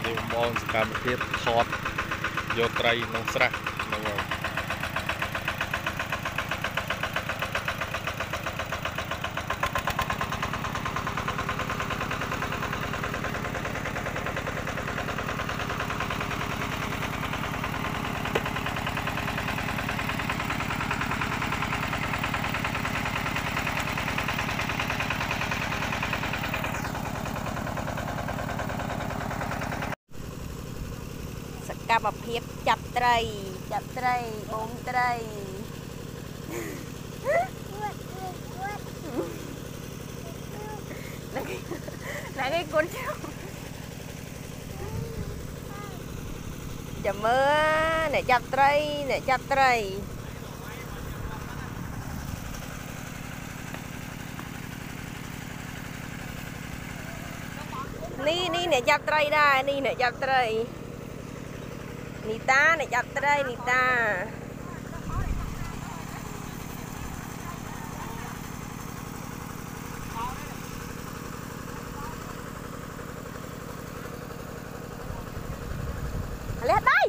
Nhiều mong sự cảm thiết thọt vô tray nông sạch cà bập hiếp chặt tray bông tray là cái con trâu chậm mơ để chặt tray ni để chặt tray ra ni để chặt tray Nita này chặt tới đây Nita lên đây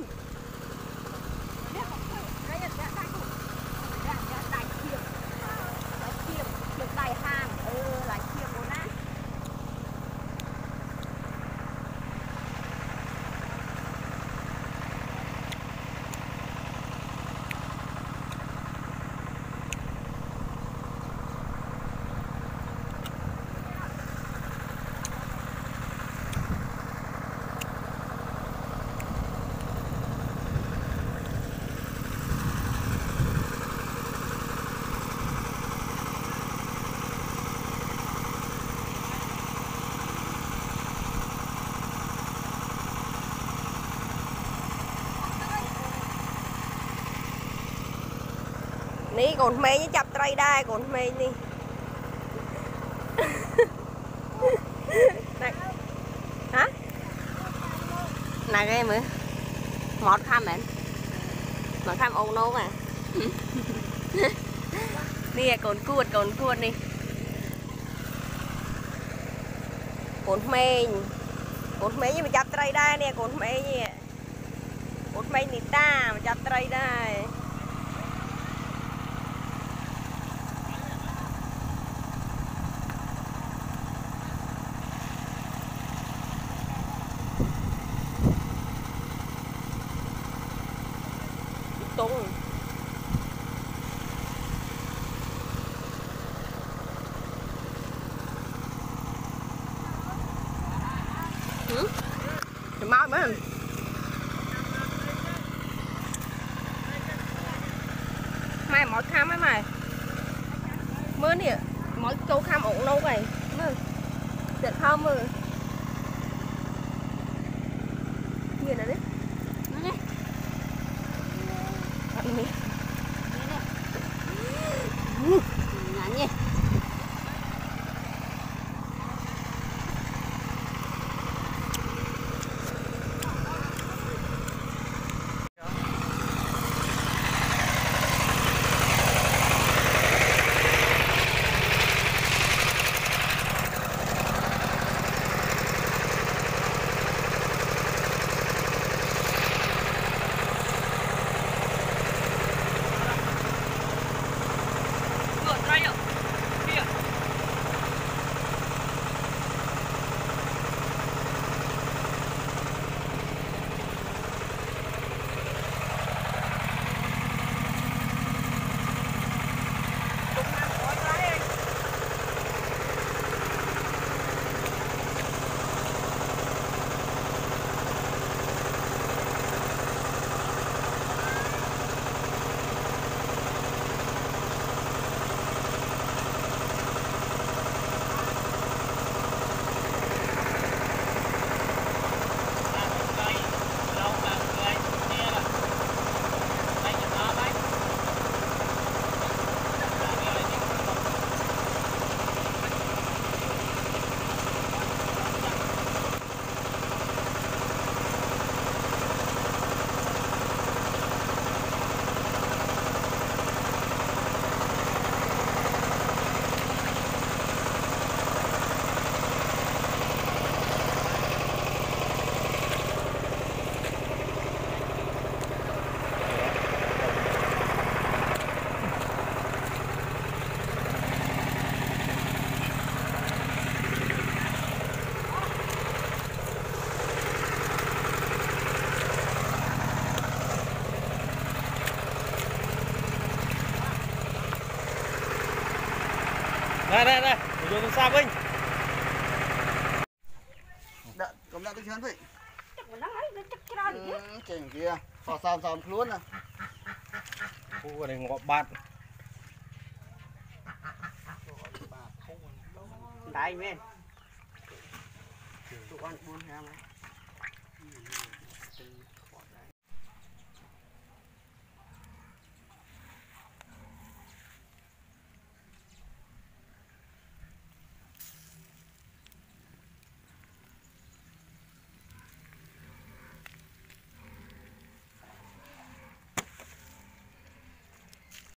ní còn mê như chập tray đai còn mê đi hả này cái mà mọt khăm ôn nấu à nè còn cuột đi còn mê nhưng mà chập tray đai nè còn mê nị ta mà chập tray đai tung thì mau mới mày mỗi khăm ấy mày mới nè mỗi câu khăm ổn đâu vậy được không mơ gì nè đấy nhỉ đây vô tông xa vinh đợi cầm đợi tôi chán vậy chèn kia xòm luôn nè khu ở đây ngọ bạn đại men tụi con buôn ra mà